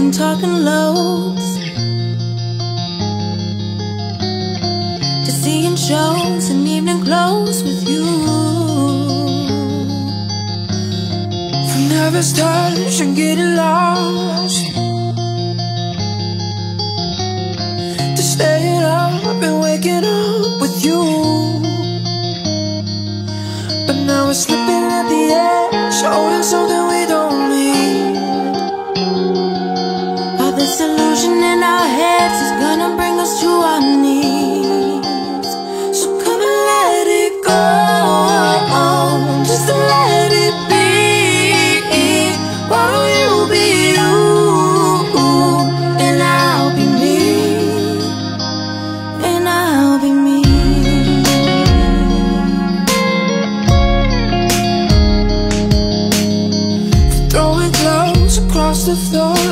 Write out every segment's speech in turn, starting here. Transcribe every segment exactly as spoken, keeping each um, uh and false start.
and talking loads, to seeing shows and evening clothes with you. From nervous touch and getting lost, to staying up and waking up with you. But now we're slipping at the edge, holding something we don't need. How this illusion in our heads is gonna bring us to our knees. So come and let it go, just to let it be. Why don't you be you, and I'll be me, and I'll be me. Throwing clothes across the floor,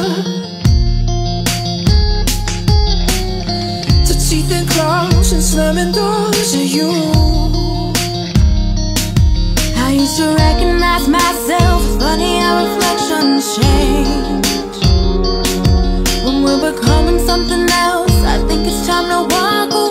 to teeth and claws and slamming doors at you. I used to recognize myself, it's funny how reflections change. When we're becoming something else, I think it's time to walk away.